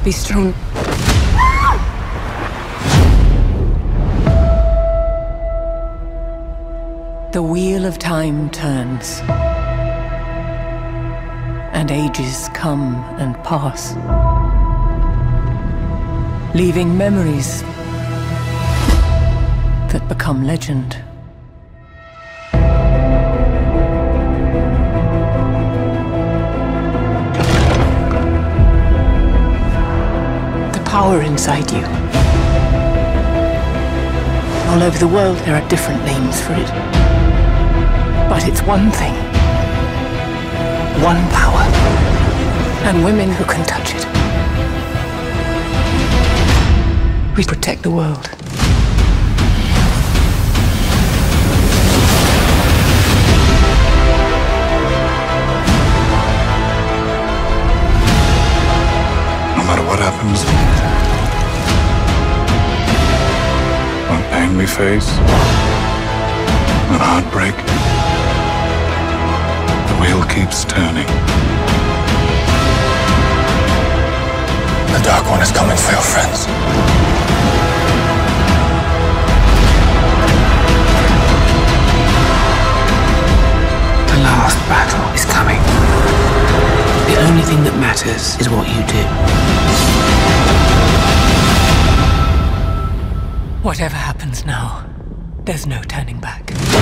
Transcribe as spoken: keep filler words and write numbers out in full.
Be strong. The wheel of time turns, and ages come and pass, leaving memories that become legend. The power inside you. All over the world, there are different names for it. But it's one thing. One power. And women who can touch it. We protect the world. No matter what happens, what pain we face, what heartbreak, the wheel keeps turning. The Dark One is coming for your friends. The last battle is coming. The only thing that matters is what you do. Whatever happens now, there's no turning back.